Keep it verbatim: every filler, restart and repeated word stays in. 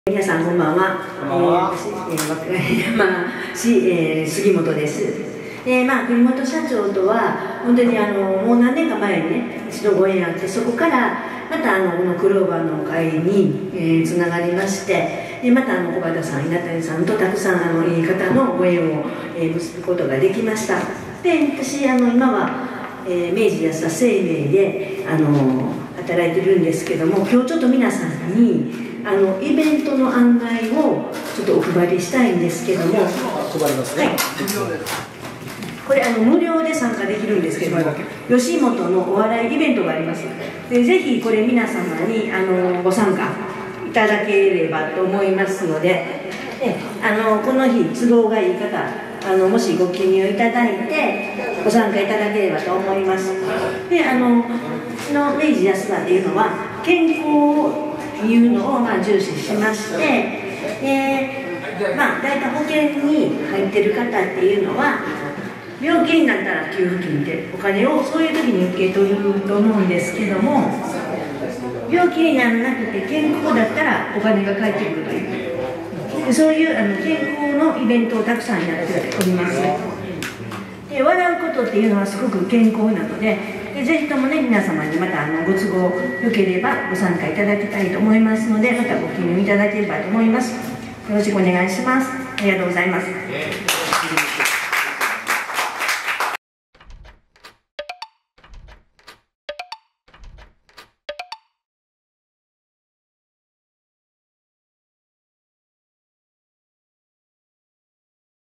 皆さんこんばんは。えー、和歌山市、えー、杉本です。えー、まあ栗本社長とは本当にあのもう何年か前にね一度ご縁あって、そこからまたあのこのクローバーの会に、えー、つながりまして、でまたあの小畑さん、稲谷さんとたくさんあのいい方のご縁を、えー、結ぶことができました。で私あの今は、えー、明治安田生命であの働いてるんですけども、今日ちょっと皆さんにあのイベントの案内をちょっとお配りしたいんですけども、 配りますね。はい、 これあの無料で参加できるんですけども、吉本のお笑いイベントがあります。でぜひこれ皆様にあのご参加いただければと思いますので、であのこの日都合がいい方、あのもしご記入いただいてご参加いただければと思います。であのうちの明治安田っていうのは健康いうのをまあ重視しまして、でまあ、大体保険に入ってる方っていうのは病気になったら給付金でお金をそういう時に受け取ると思うんですけども、病気にならなくて健康だったらお金が返ってくるというで、そういうあの健康のイベントをたくさんやっております。で笑うことっていうのはすごく健康なので、でぜひともね皆様にまたあのご都合よければご参加いただきたいと思いますので、またご記入いただければと思います。よろしくお願いします。ありがとうございます。